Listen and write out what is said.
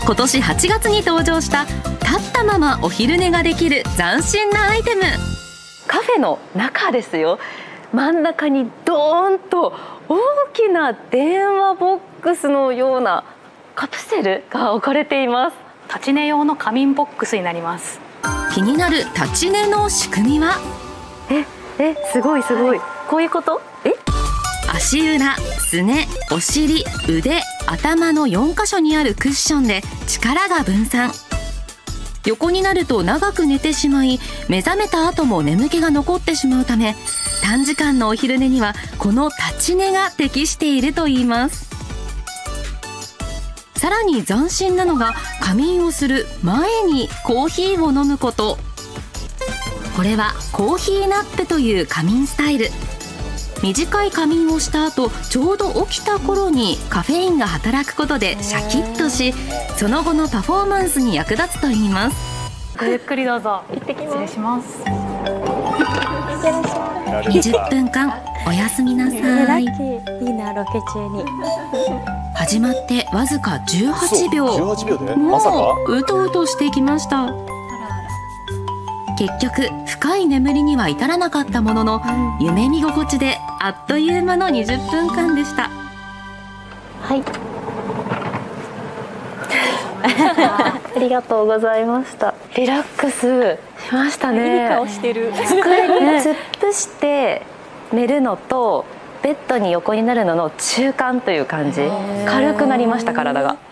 今年8月に登場した立ったままお昼寝ができる斬新なアイテム。カフェの中ですよ。真ん中にドーンと大きな電話ボックスのようなカプセルが置かれています。 立ち寝用の仮眠ボックスになります。 気になる立ち寝の仕組みは、 すごいすごい、こういうこと？ 足裏、すね、お尻、腕、頭の4箇所にあるクッションで力が分散。横になると長く寝てしまい、目覚めた後も眠気が残ってしまうため、短時間のお昼寝にはこの立ち寝が適しているといいます。さらに斬新なのが、仮眠をする前にコーヒーを飲むこと。これはコーヒーナップという仮眠スタイル。短い仮眠をした後、ちょうど起きた頃にカフェインが働くことでシャキッとし、その後のパフォーマンスに役立つといいます。 ごゆっくりどうぞ。 行ってきます。 失礼します。 20分間おやすみなさい。 いいな、ロケ中に。 始まってわずか18秒。 18秒でまさかもううとうとしてきました。結局深い眠りには至らなかったものの、夢見心地であっという間の20分間でした。 はい。ありがとうございました。リラックスしましたね。 いい顔してる。 机に突っ伏して寝るのとベッドに横になるのの中間という感じ。軽くなりました、体が。